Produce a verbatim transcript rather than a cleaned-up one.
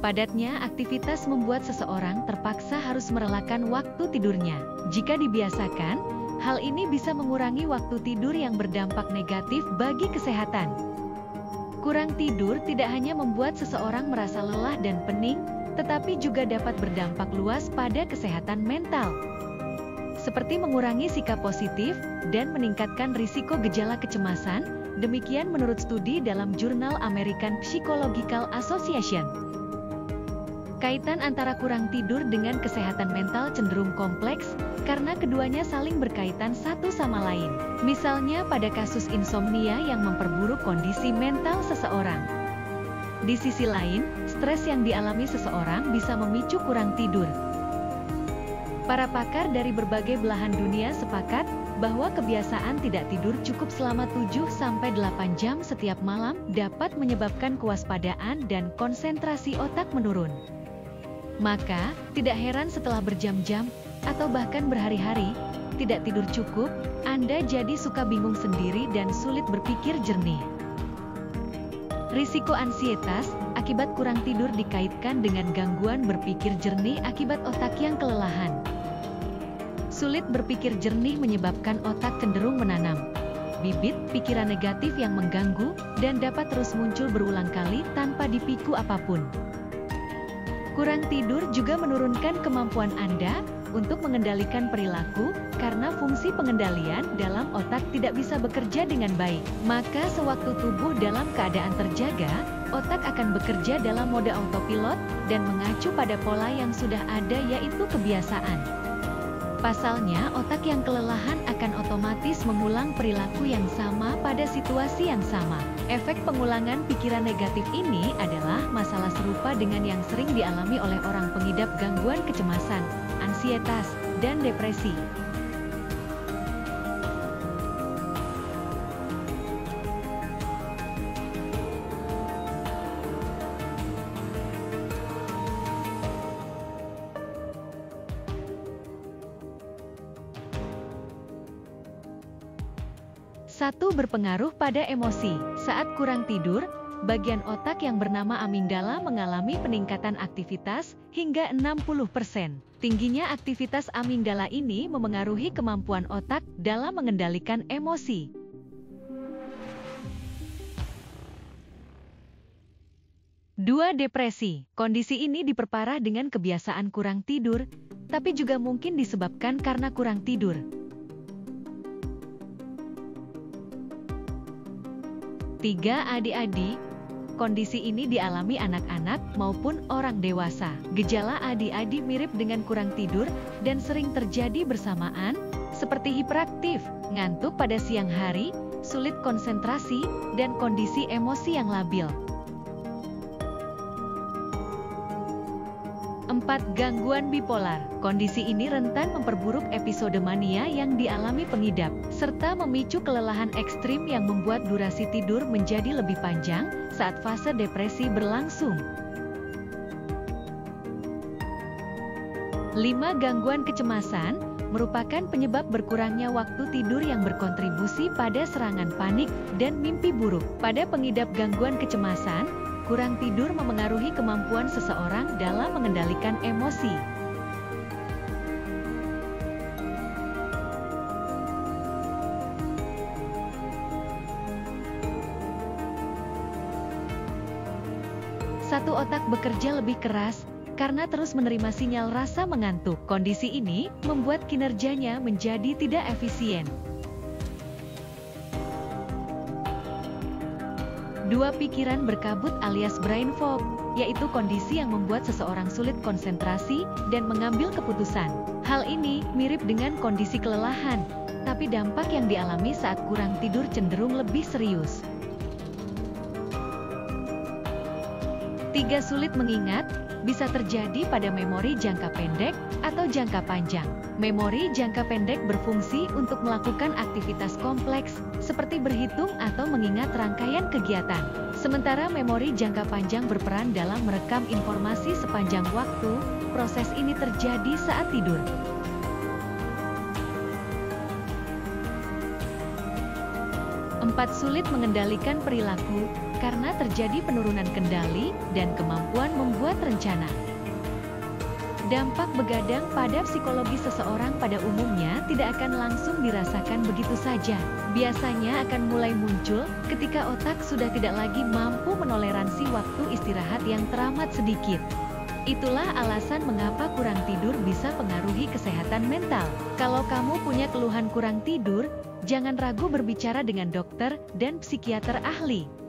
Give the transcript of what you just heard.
Padatnya aktivitas membuat seseorang terpaksa harus merelakan waktu tidurnya. Jika dibiasakan, hal ini bisa mengurangi waktu tidur yang berdampak negatif bagi kesehatan. Kurang tidur tidak hanya membuat seseorang merasa lelah dan pening, tetapi juga dapat berdampak luas pada kesehatan mental, seperti mengurangi sikap positif dan meningkatkan risiko gejala kecemasan. Demikian menurut studi dalam jurnal American Psychological Association. Kaitan antara kurang tidur dengan kesehatan mental cenderung kompleks, karena keduanya saling berkaitan satu sama lain. Misalnya pada kasus insomnia yang memperburuk kondisi mental seseorang. Di sisi lain, stres yang dialami seseorang bisa memicu kurang tidur. Para pakar dari berbagai belahan dunia sepakat bahwa kebiasaan tidak tidur cukup selama tujuh sampai delapan jam setiap malam dapat menyebabkan kewaspadaan dan konsentrasi otak menurun. Maka, tidak heran setelah berjam-jam, atau bahkan berhari-hari, tidak tidur cukup, Anda jadi suka bingung sendiri dan sulit berpikir jernih. Risiko ansietas akibat kurang tidur dikaitkan dengan gangguan berpikir jernih akibat otak yang kelelahan. Sulit berpikir jernih menyebabkan otak cenderung menanam bibit pikiran negatif yang mengganggu dan dapat terus muncul berulang kali tanpa dipiku apapun. Kurang tidur juga menurunkan kemampuan Anda untuk mengendalikan perilaku, karena fungsi pengendalian dalam otak tidak bisa bekerja dengan baik. Maka sewaktu tubuh dalam keadaan terjaga, otak akan bekerja dalam mode autopilot dan mengacu pada pola yang sudah ada, yaitu kebiasaan. Pasalnya, otak yang kelelahan akan otomatis mengulang perilaku yang sama pada situasi yang sama. Efek pengulangan pikiran negatif ini adalah masalah serupa dengan yang sering dialami oleh orang pengidap gangguan kecemasan, ansietas, dan depresi. Satu, berpengaruh pada emosi. Saat kurang tidur, bagian otak yang bernama amigdala mengalami peningkatan aktivitas hingga enam puluh persen. Tingginya aktivitas amigdala ini memengaruhi kemampuan otak dalam mengendalikan emosi. Dua, depresi. Kondisi ini diperparah dengan kebiasaan kurang tidur, tapi juga mungkin disebabkan karena kurang tidur. Tiga, adik-adik. Kondisi ini dialami anak-anak maupun orang dewasa. Gejala adik-adik mirip dengan kurang tidur dan sering terjadi bersamaan, seperti hiperaktif, ngantuk pada siang hari, sulit konsentrasi, dan kondisi emosi yang labil. Empat, gangguan bipolar. Kondisi ini rentan memperburuk episode mania yang dialami pengidap, serta memicu kelelahan ekstrim yang membuat durasi tidur menjadi lebih panjang saat fase depresi berlangsung. Lima, gangguan kecemasan merupakan penyebab berkurangnya waktu tidur yang berkontribusi pada serangan panik dan mimpi buruk. Pada pengidap gangguan kecemasan, kurang tidur memengaruhi kemampuan seseorang dalam mengendalikan emosi. Satu, otak bekerja lebih keras karena terus menerima sinyal rasa mengantuk. Kondisi ini membuat kinerjanya menjadi tidak efisien. Dua, pikiran berkabut alias brain fog, yaitu kondisi yang membuat seseorang sulit konsentrasi dan mengambil keputusan. Hal ini mirip dengan kondisi kelelahan, tapi dampak yang dialami saat kurang tidur cenderung lebih serius. Tiga, sulit mengingat, bisa terjadi pada memori jangka pendek atau jangka panjang. Memori jangka pendek berfungsi untuk melakukan aktivitas kompleks, seperti berhitung atau mengingat rangkaian kegiatan. Sementara memori jangka panjang berperan dalam merekam informasi sepanjang waktu. Proses ini terjadi saat tidur. Empat, sulit mengendalikan perilaku, karena terjadi penurunan kendali dan kemampuan membuat rencana. Dampak begadang pada psikologi seseorang pada umumnya tidak akan langsung dirasakan begitu saja. Biasanya akan mulai muncul ketika otak sudah tidak lagi mampu menoleransi waktu istirahat yang teramat sedikit. Itulah alasan mengapa kurang tidur bisa pengaruhi kesehatan mental. Kalau kamu punya keluhan kurang tidur, jangan ragu berbicara dengan dokter dan psikiater ahli.